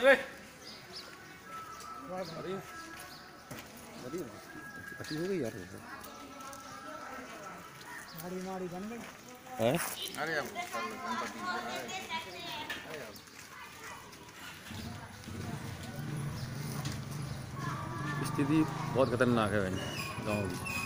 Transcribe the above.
अच्छी हो गई यार माड़ी बन गई है। अरे अब स्थिति बहुत खतरनाक है भाई गाँव की।